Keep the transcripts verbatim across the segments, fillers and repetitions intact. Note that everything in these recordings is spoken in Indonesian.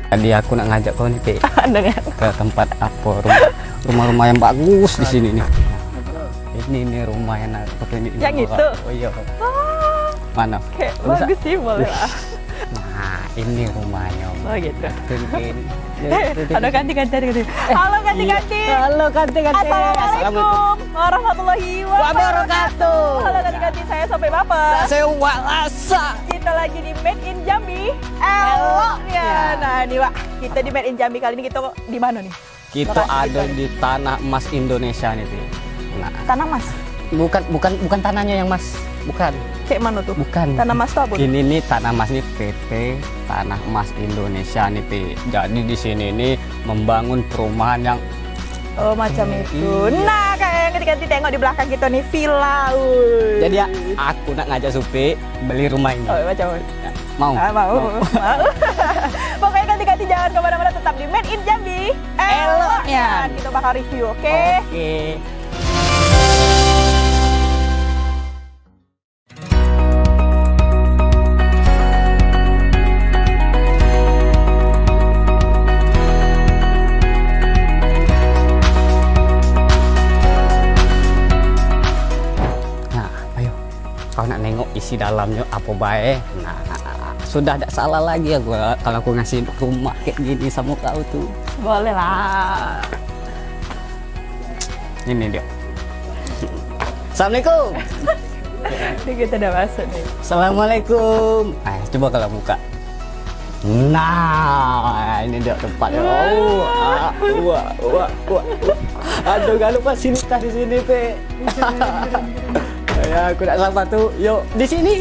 Tadi aku nak ngajak kau nih, Pe, Dengan ke tempat apa rumah rumah-rumah yang bagus di sini nih. Ini nih rumah yang aku ini. Yang itu? Oh iya. ah, Mana? kayak Bisa? bagus sih, boleh lah. Nah, ini rumahnya. Oh gitu. Tunjukin. Ada ganti-ganti ganti. Halo ganti-ganti. Halo ganti-ganti. Assalamualaikum warahmatullahi wabarakatuh. Halo ganti-ganti, saya sampai bapak. Saya walasa. Kita lagi di Made in Jambi. Elok ya. Nah, nih Pak, kita di Made in Jambi kali ini kita di mana nih? Kita Lokasi ada kita di tanah emas Indonesia nih, Pe. Nah, Tanah Mas. bukan bukan bukan tanahnya yang Mas, bukan. Kayak mana tuh? Bukan. Tanah Mas tuh apa? Ini nih tanah emas nih P T Tanah Emas Indonesia nih, Pe. Jadi di sini nih membangun perumahan yang Oh macam Eh, itu. iya. Nah kayak yang ganti-ganti tengok di belakang kita nih villa. Uy. jadi ya aku nak ngajak Supi beli rumah ini. Oh macam Mau? Ah, mau, mau. Pokoknya ganti-ganti jangan kemana-mana, tetap di Made in Jambi. Eloknya. Kita bakal review, oke? Oke. Nah, ayo. Kau nak nengok isi dalamnya apa baik. Nah, sudah tidak salah lagi ya gua kalau aku ngasih rumah kayak gini sama kau tuh. Boleh lah. Ini dia. Assalamualaikum. Ini kita udah masuk nih. Assalamualaikum. Eh, coba kalau buka. Nah, ini dia tempatnya. Oh, ah, wah, wah, wah. Aduh, gak lupa fasilitas di sini, Pe. Ya, aku tak sabar tuh. Yuk, di sini.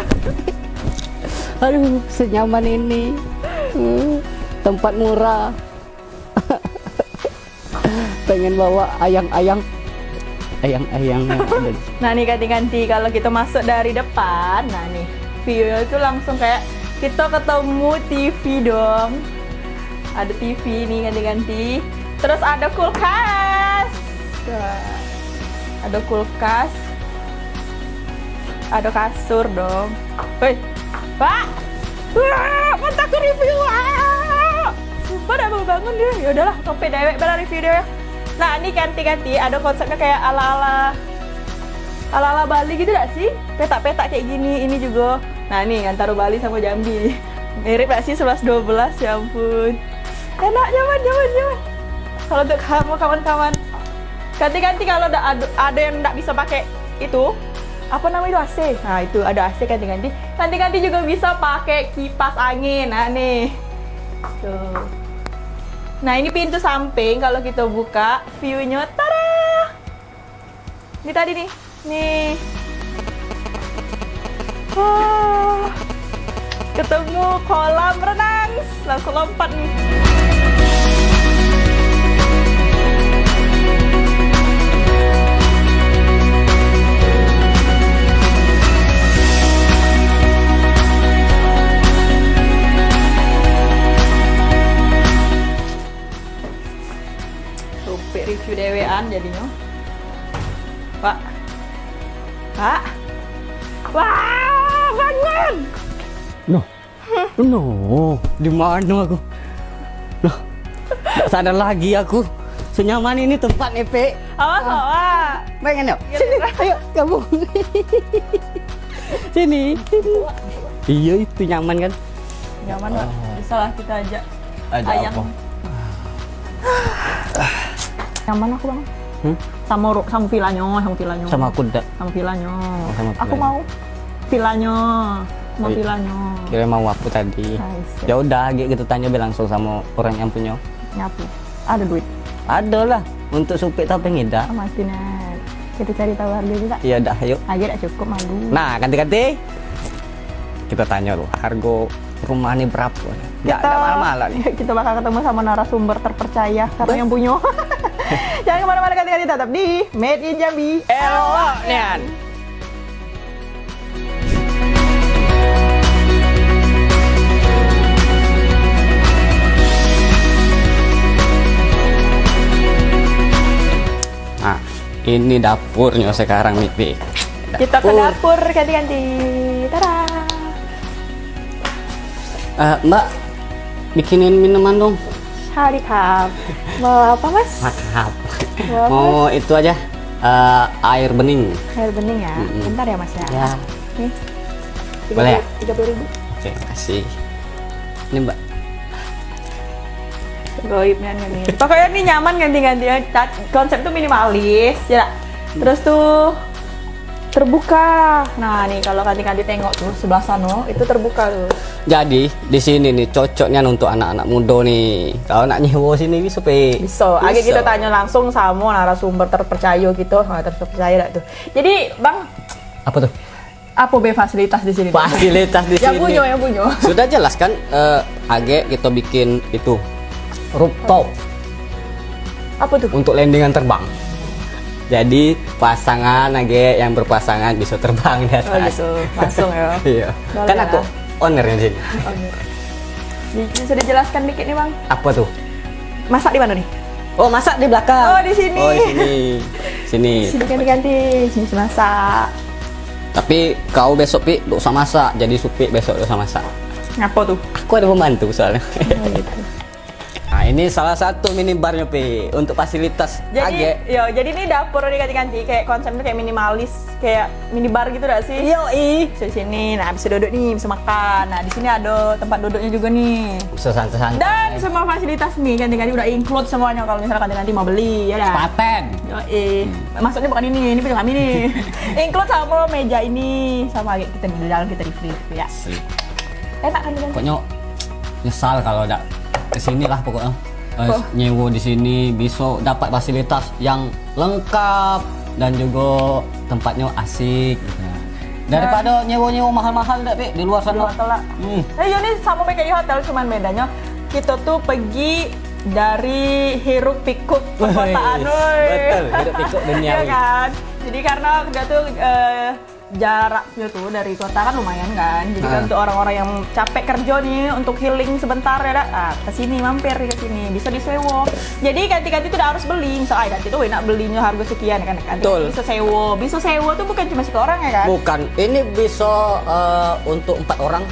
Aduh, senyaman ini. Hmm, tempat murah. Pengen bawa ayang-ayang. Ayang-ayang. Nah nih ganti-ganti kalau kita masuk dari depan, nah nih view itu langsung kayak kita ketemu T V dong. Ada T V nih ganti-ganti. Terus ada kulkas. Nah, ada kulkas. Ada kasur dong. Woi, Pak. Wah, mantap ke review. Wah. Sumpah udah mau bangun dia. Ya udahlah, sampai dewek bela review dia. Nah, ini ganti-ganti ada konsepnya kayak ala-ala ala-ala Bali gitu gak sih? Petak-petak kayak gini, ini juga. Nah, ini antara Bali sama Jambi. Mirip gak sih sebelas dua belas? Ya ampun. Enak, nyaman, nyaman, nyaman. Kalau untuk kamu kawan-kawan, ganti-ganti kalau ada ada yang nggak bisa pakai itu, apa namanya itu A C? Nah, itu ada A C ganti-ganti. Ganti-ganti juga bisa pakai kipas angin. Nah, nih. Tuh. Nah ini pintu samping kalau kita buka view-nya, tada! Ini tadi nih, nih. Wah, ketemu kolam renang, langsung lompat nih. Review dewean jadinya. Pak. Pak. Wah, bangun. No. No, di mana aku? Loh. Nggak sadar lagi aku. Senyaman ini tempat nih, Pe. Awas, awas. Pengen yuk. Sini, ayo kamu. Sini, sini. Iya, itu nyaman kan? Nyaman, Pak. Bisa lah kita ajak. Ajak ayang. apa? Nyaman aku, Bang. Hmm? Sama sama villanya, sama villanya. Sama aku enggak. Sama villanya. Oh, sama aku villanya. mau villanya. Mau Iya. villanya. Kira mau aku tadi. Nice. Ya udah, gitu tanya be langsung sama orang yang punya. Nyapu. Ada duit. Ada lah untuk supik tapi ngida. Oh, Mas Dinar. Kita cari tahu harga juga. Iya dah, ayo. Aja tak cukup malu. Nah, ganti-ganti. Kita tanya loh, harga rumah ini berapa? Ya, Kita- ada malah-malah nih. Kita bakal ketemu sama narasumber terpercaya karena yang punya. Jangan kemana-mana, ganti-ganti tetap di Made in Jambi. Eloknya. Nah, ini dapurnya sekarang nih, Pi. Kita ke dapur ganti-ganti. Tada. Eh, Mbak, bikinin minuman dong. Hari kap. Mau apa mas? Maaf. Mau apa, Mau itu aja eh, air bening. air bening ya. Mm-mm. Bentar ya mas ya. Ya. Nih. Boleh ya? Tiga puluh ribu. Oke, makasih. Ini Mbak. Goibnya nih. Pokoknya nih nyaman ganti-ganti. Konsep tuh minimalis, ya. Terus tuh terbuka. Nah nih kalau ganti-ganti tengok tuh sebelah sana itu terbuka tuh. Jadi di sini nih cocoknya untuk anak-anak muda nih. Kalau nak nyewa sini bisa pe. Bisa. Agak kita tanya langsung sama narasumber terpercaya gitu. Nah, terpercaya dah tuh. Jadi bang, Apa tuh? apa be fasilitas di sini? Fasilitas di Yang sini. punya, yang punya. Sudah jelas kan? Eh, Age kita bikin itu rooftop Apa tuh? untuk landingan terbang. Jadi pasangan Age yang berpasangan bisa terbang di Oh atas. gitu, langsung ya. Iya. Boleh Kan lah. aku ownernya di sini. Di- Bisa dijelaskan dikit nih bang. Apa tuh? Masak di mana nih? Oh, masak di belakang. Oh, di sini. Oh, di sini. Sini. Sini ganti-ganti, sini masak. Tapi kau besok Pi, gak usah masak. Jadi Supi besok gak usah masak. Ngapa tuh? Aku ada pembantu soalnya. Oh, gitu. Nah, ini salah satu minibarnya Pi untuk fasilitas Jadi, Age. yo, jadi ini dapur diganti-ganti kayak konsepnya kayak minimalis, kayak minibar gitu gak sih? Yo, i. Di sini, nah bisa duduk nih, bisa makan. Nah di sini ada tempat duduknya juga nih. Bisa santai-santai. Dan semua fasilitas nih ganti-ganti udah include semuanya kalau misalnya ganti-ganti mau beli, ya dah. Paten. Yo, eh. Maksudnya bukan ini, ini punya kami nih. Include sama meja ini, sama kayak kita di dalam kita review ya. Enak kan ganti? Pokoknya nyesal kalau udah kesini lah pokoknya. Eh, Oh. nyewa di sini bisa dapat fasilitas yang lengkap dan juga tempatnya asik. Gitu. Daripada nyewa-nyewa mahal-mahal deh Pi, di luar Di sana. hotel lah. Hmm. Eh, ini sama kayak di hotel, cuman bedanya kita tuh pergi dari hiruk pikuk perkotaan, woi. Betul, hiruk pikuk duniawi. Iya kan? Jadi karena kita tuh eh, jaraknya tuh dari kota kan lumayan kan. Jadi kan Ah. untuk orang-orang yang capek kerja nih untuk healing sebentar ya, dah. Ah, ke sini mampir ke sini bisa disewa. Jadi ganti-ganti tidak harus beli. Misalnya ganti tuh enak belinya harga sekian kan. Ganti Betul. bisa sewa. Bisa sewa tuh bukan cuma satu orang ya kan? Bukan, ini bisa eh, untuk empat orang.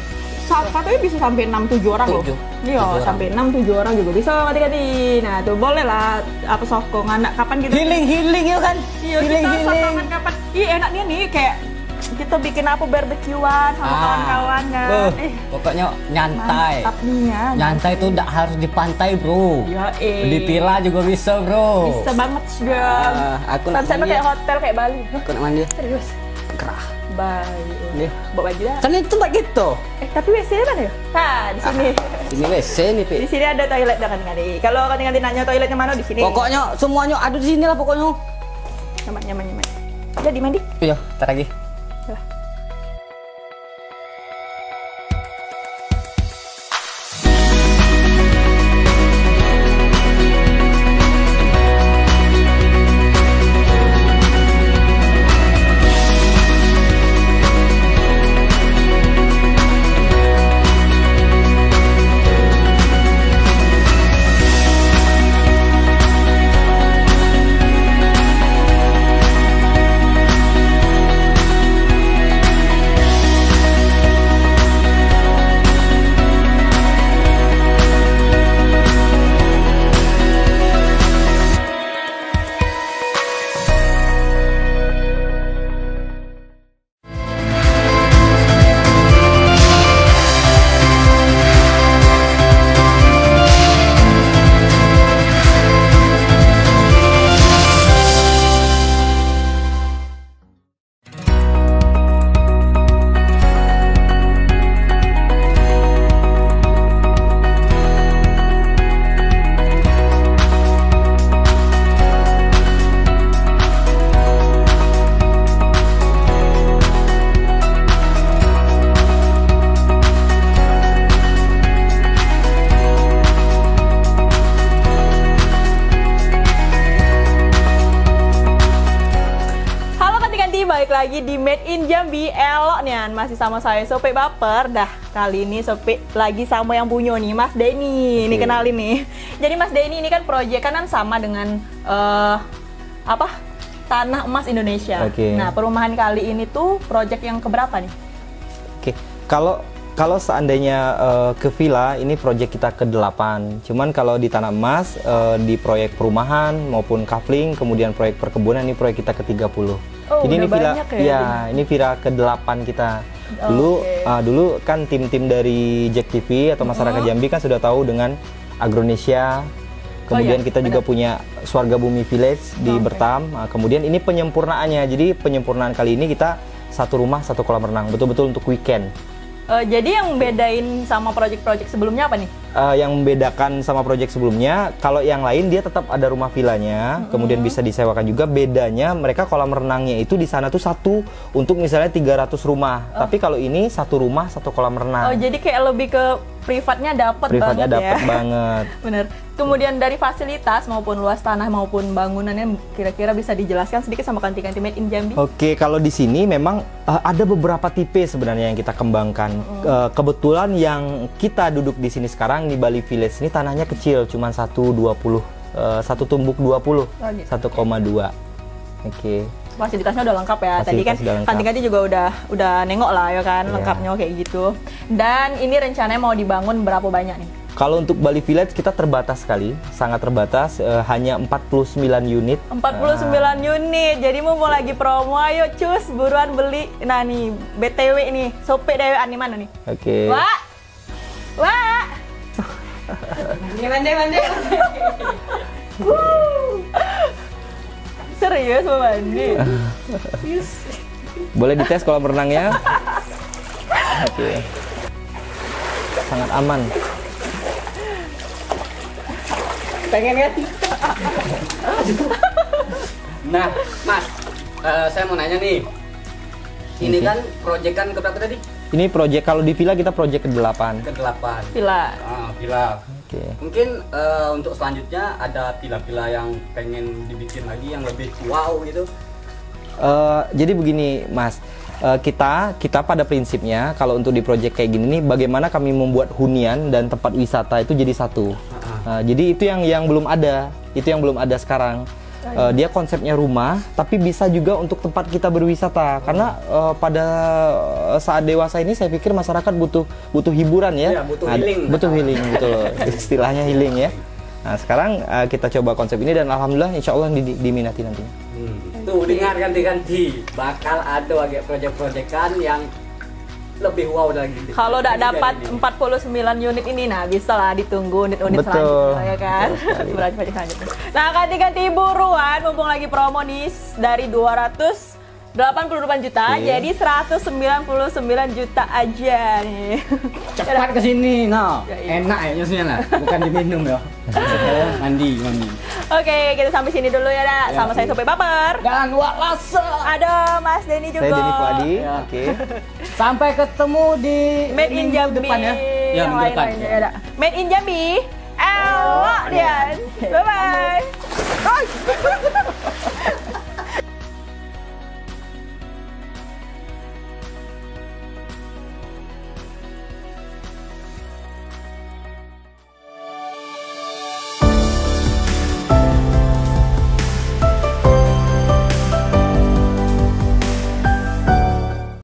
Sa- katanya bisa sampai enam tujuh orang Tujuh. loh. Iya, Tujuh orang. sampai enam tujuh orang juga bisa ganti-ganti. Nah, tuh boleh lah apa sokong anak kapan kita Healing healing ya kan? Iya, healing kita healing. sokongan kapan? Ih, enaknya nih kayak kita bikin apa barbekyuan sama kawan-kawan kan. Beuh, Eh, pokoknya nyantai. mantap nih ya. Nyantai itu tidak harus di pantai, Bro. Ya, eh. Di villa juga bisa, Bro. Bisa banget sudah. Ah, aku nak Konsepnya mandi kayak ya. hotel kayak Bali. Hah, Aku nak mandi. serius? Gerah. Bye. Nih. Bawa baju dah. Kan itu tempat gitu. Eh, tapi W C mana ya? Nah, di sini. Ini W C nih, Pi. Di sini ada toilet dah ganti-ganti. Kalau ganti-ganti nanya toiletnya mana di sini. Pokoknya semuanya ada di sini lah pokoknya. Nyaman, nyaman, nyaman. Jadi mandi. Iya, ntar lagi. Dah. balik lagi di Made in Jambi. Elok nih, masih sama saya Sopi Baper. Dah, kali ini Sopi lagi sama yang punya nih, Mas Denny. Ini Oke. kenalin nih. Jadi Mas Denny ini kan proyek kanan sama dengan eh, apa? Tanah Emas Indonesia. Oke. Nah, perumahan kali ini tuh proyek yang keberapa nih? Oke, kalau kalau seandainya uh, ke villa, ini proyek kita ke delapan. Cuman kalau di Tanah Emas, uh, di proyek perumahan maupun kafling, kemudian proyek perkebunan, ini proyek kita ke tiga puluh. Oh, Jadi udah ini villa, banyak ya? ya, ini villa ke delapan kita. Dulu, Oke. uh, dulu kan tim-tim dari Jack T V atau masyarakat Jambi kan sudah tahu dengan Agronesia. Kemudian iya, kita juga benar. punya Swarga Bumi Village di Oke. Bertam. Nah, kemudian ini penyempurnaannya. Jadi penyempurnaan kali ini kita satu rumah satu kolam renang, betul-betul untuk weekend. Eh, jadi yang bedain sama project-project sebelumnya apa nih? Uh, yang membedakan sama proyek sebelumnya, kalau yang lain dia tetap ada rumah villanya, kemudian bisa disewakan juga. Bedanya mereka kolam renangnya itu di sana tuh satu untuk misalnya tiga ratus rumah. Tapi kalau ini satu rumah satu kolam renang. Oh, jadi kayak lebih ke privatnya dapat Privatnya banget dapat ya. banget. Bener. Kemudian dari fasilitas maupun luas tanah maupun bangunannya kira-kira bisa dijelaskan sedikit sama Kanti-Kanti Made in Jambi? Oke, kalau di sini memang uh, ada beberapa tipe sebenarnya yang kita kembangkan. Uh, kebetulan yang kita duduk di sini sekarang di Bali Village ini tanahnya kecil, cuma satu dua puluh, uh, satu tumbuk dua puluh, Oh, gitu. satu koma dua. Oke. Fasilitasnya udah lengkap ya. Tadi kan Fasilitas udah lengkap. Kanti-Kanti juga udah udah nengok lah ya kan, Iya. lengkapnya kayak gitu. Dan ini rencananya mau dibangun berapa banyak nih? Kalau untuk Bali Village kita terbatas sekali, sangat terbatas, uh, hanya empat puluh sembilan unit. empat puluh sembilan unit. Jadi mau lagi promo, ayo cus buruan beli. Nah nih, B T W nih, sopek dewean di mana nih? Oke. Wah. Wah. Mandi mandi mandi. Wuh. Serius mau mandi? Yes. Boleh dites kolam renangnya? Oke. Sangat aman. Pengen ya? Nah, Mas, eh, saya mau nanya nih. Ini Oke. kan proyek kan keberapa tadi? Ini proyek, kalau di villa kita proyek ke delapan. Ke delapan. Villa. Ah, villa. Oke. Mungkin eh, untuk selanjutnya ada villa-villa yang pengen dibikin lagi yang lebih wow gitu. Eh, jadi begini, Mas. Eh, kita kita pada prinsipnya kalau untuk di proyek kayak gini nih, bagaimana kami membuat hunian dan tempat wisata itu jadi satu. Eh, jadi itu yang yang belum ada, itu yang belum ada sekarang. Eh, dia konsepnya rumah, tapi bisa juga untuk tempat kita berwisata. Karena eh, pada saat dewasa ini saya pikir masyarakat butuh butuh hiburan ya. Iya, butuh Nah, healing. Butuh healing, betul. Istilahnya healing ya. Nah sekarang eh, kita coba konsep ini dan alhamdulillah insya Allah di- di- diminati nantinya. Hmm. Tuh dengar ganti-ganti bakal ada lagi proyek-proyekan yang lebih wow lagi. Kalau udah Lagi dapat dari ini. empat puluh sembilan unit ini, nah bisa lah ditunggu unit-unit Betul. selanjutnya ya kan. Betul sekali. Proyek selanjutnya. Nah, ganti-ganti buruan mumpung lagi promo nih dari dua ratus delapan puluh delapan juta Oke. jadi seratus sembilan puluh sembilan juta aja nih. Cepat ke sini, nah. Ya, iya. Enak ya nyusnya lah, bukan diminum ya. mandi, mandi. Oke, kita sampai sini dulu ya, Dak. Ya, Sama saya iya. Sope Baper. Dan Wak Lasa. Ada Mas Denny juga. Saya Denny Puadi. Ya. Oke. Sampai ketemu di Made in minggu Jambi depan ya. Ya, yang minggu depan. lain-lainnya ya, Dak. Made in Jambi. Elok Dian. Bye bye.